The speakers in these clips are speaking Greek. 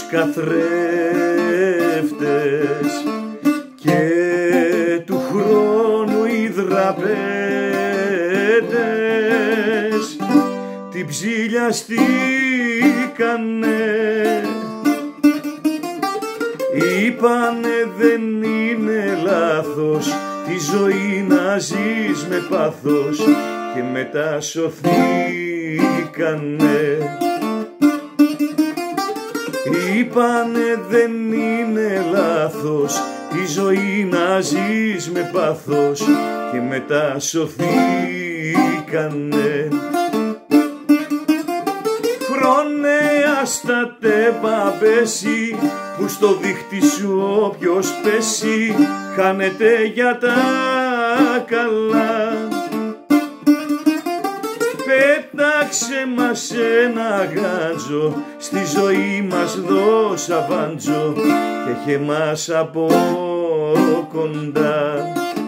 καθρέφτες και του χρόνου οι δραπέτες την ψηλιαστήκανε. Είπανε δεν είναι λάθος τη ζωή να ζεις με πάθος και μετά σωθήκανε. Είπανε δεν είναι λάθος τη ζωή να ζεις με πάθος και μετά σωθήκανε. Χρόνε άστατε παπέσει που στο δίχτυ σου όποιος πέσει χάνεται για τα καλά. Πέταξε μας ένα γάντζο, στη ζωή μας δώσε αβάντζο και χε μας από κοντά.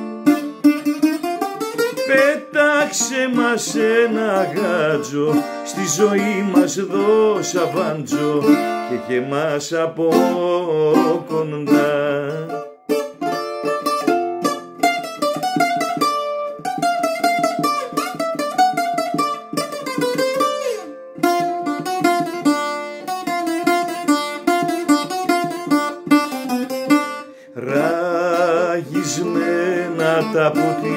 Πέταξε μας ένα γάντζο, στη ζωή μας δώσε αβάντζο και χε μας από κοντά. Ραγισμένα τα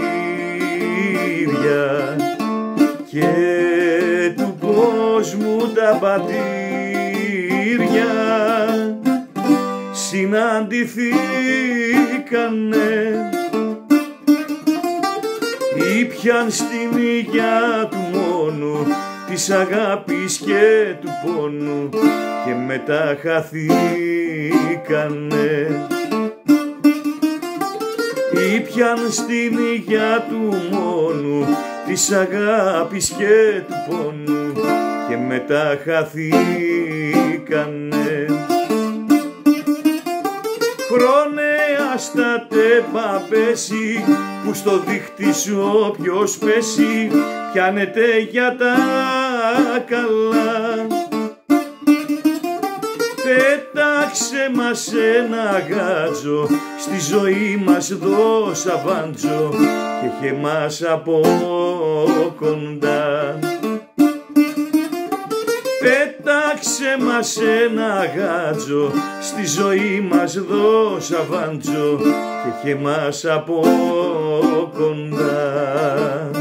ποτήρια και του κόσμου τα πατήρια συναντηθήκανε. Ήπιαν στην υγειά του μόνου της αγάπης και του πόνου και μετά χαθήκανε. Ήπιαν στην υγειά του μόνου της αγάπης και του πόνου και μετά χαθήκανε. Χρόνε άστατε παπέσει που στο δίχτυ σου όποιος πέσει πιάνεται για τα καλά. Πέταξε μας ένα γάντζο, στη ζωή μας δώσε αβάντζο και χε μας από κοντά. Πέταξε μας ένα γάντζο, στη ζωή μας δώσε αβάντζο και χε μας από κοντά.